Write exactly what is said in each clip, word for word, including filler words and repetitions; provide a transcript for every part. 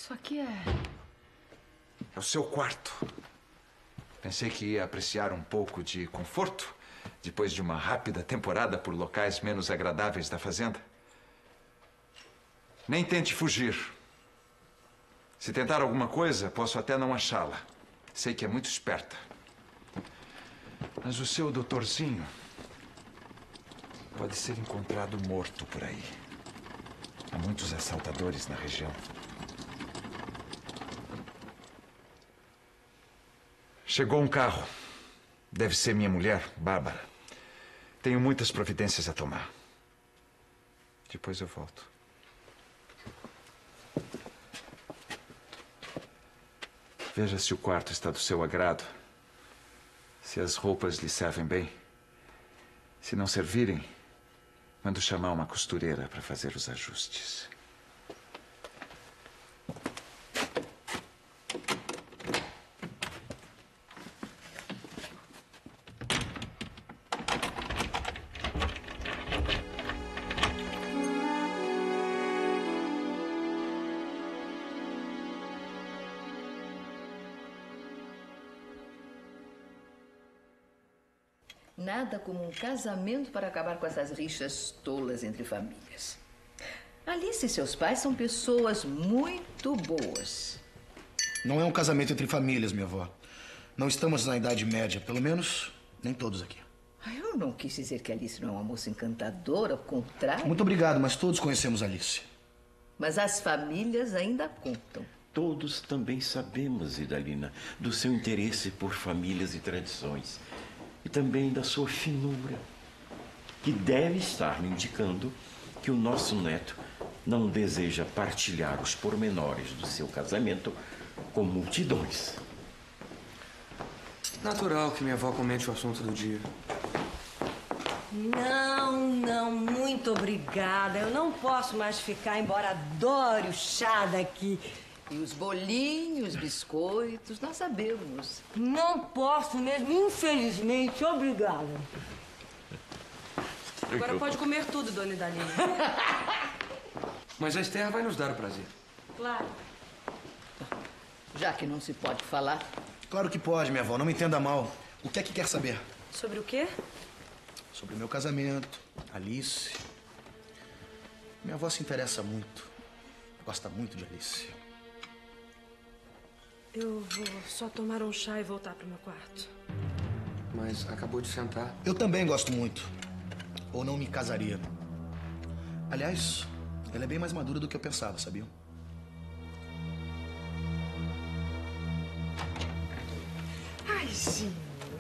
Isso aqui é... É o seu quarto. Pensei que ia apreciar um pouco de conforto depois de uma rápida temporada por locais menos agradáveis da fazenda. Nem tente fugir. Se tentar alguma coisa, posso até não achá-la. Sei que é muito esperta. Mas o seu doutorzinho pode ser encontrado morto por aí. Há muitos assaltadores na região. Chegou um carro. Deve ser minha mulher, Bárbara. Tenho muitas providências a tomar. Depois eu volto. Veja se o quarto está do seu agrado. Se as roupas lhe servem bem. Se não servirem, mando chamar uma costureira para fazer os ajustes. Nada como um casamento para acabar com essas rixas tolas entre famílias. Alice e seus pais são pessoas muito boas. Não é um casamento entre famílias, minha avó. Não estamos na Idade Média, pelo menos nem todos aqui. Eu não quis dizer que Alice não é uma moça encantadora, ao contrário. Muito obrigado, mas todos conhecemos Alice. Mas as famílias ainda contam. Todos também sabemos, Idalina, do seu interesse por famílias e tradições. E também da sua finura, que deve estar me indicando que o nosso neto não deseja partilhar os pormenores do seu casamento com multidões. Natural que minha avó comente o assunto do dia. Não, não, muito obrigada. Eu não posso mais ficar, embora adore o chá daqui. E os bolinhos, biscoitos, nós sabemos. Não posso mesmo, infelizmente. Obrigada. Agora pode comer tudo, dona Idalina. Mas a Esther vai nos dar o prazer. Claro. Já que não se pode falar. Claro que pode, minha avó. Não me entenda mal. O que é que quer saber? Sobre o quê? Sobre o meu casamento, Alice. Minha avó se interessa muito. Gosta muito de Alice. Eu vou só tomar um chá e voltar pro meu quarto. Mas acabou de sentar. Eu também gosto muito. Ou não me casaria. Aliás, ela é bem mais madura do que eu pensava, sabiam? Ai, Gino.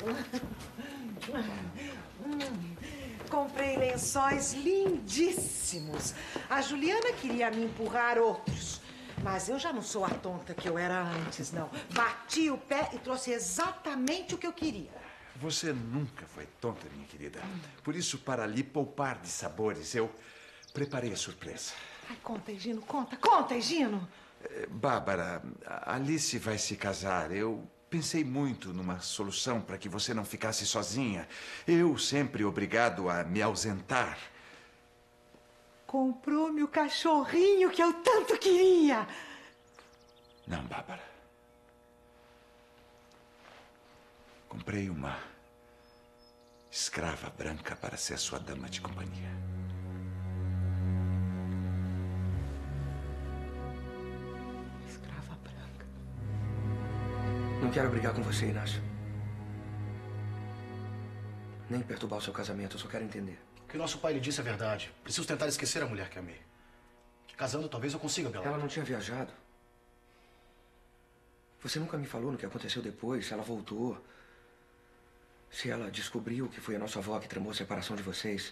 Comprei lençóis lindíssimos. A Juliana queria me empurrar outros. Mas eu já não sou a tonta que eu era antes, não. Bati o pé e trouxe exatamente o que eu queria. Você nunca foi tonta, minha querida. Por isso, para lhe poupar de sabores, eu preparei a surpresa. Ai, conta, Gino, conta, conta, Gino. Eh, Bárbara, a Alice vai se casar. Eu pensei muito numa solução para que você não ficasse sozinha. Eu sempre obrigado a me ausentar. Comprou-me o cachorrinho que eu tanto queria. Não, Bárbara. Comprei uma escrava branca para ser sua dama de companhia. Escrava branca. Não quero brigar com você, Inácio. Nem perturbar o seu casamento, eu só quero entender. O que nosso pai lhe disse é verdade. Preciso tentar esquecer a mulher que amei. Que casando talvez eu consiga, Bela. Ela não tinha viajado. Você nunca me falou no que aconteceu depois, se ela voltou. Se ela descobriu que foi a nossa avó que tramou a separação de vocês.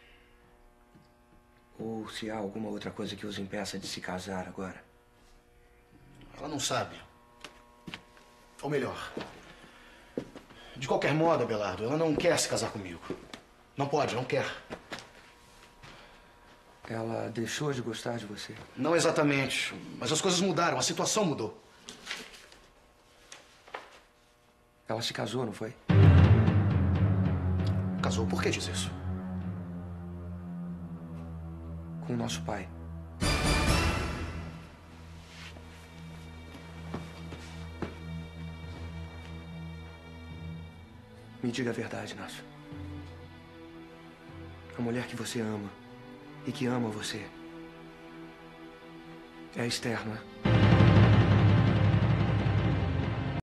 Ou se há alguma outra coisa que os impeça de se casar agora. Ela não sabe. Ou melhor, de qualquer modo, Abelardo, ela não quer se casar comigo. Não pode, não quer. Ela deixou de gostar de você? Não exatamente, mas as coisas mudaram, a situação mudou. Ela se casou, não foi? Casou? Por que diz isso? Com o nosso pai. Me diga a verdade, Inácio. A mulher que você ama e que ama você é a Esther, não é?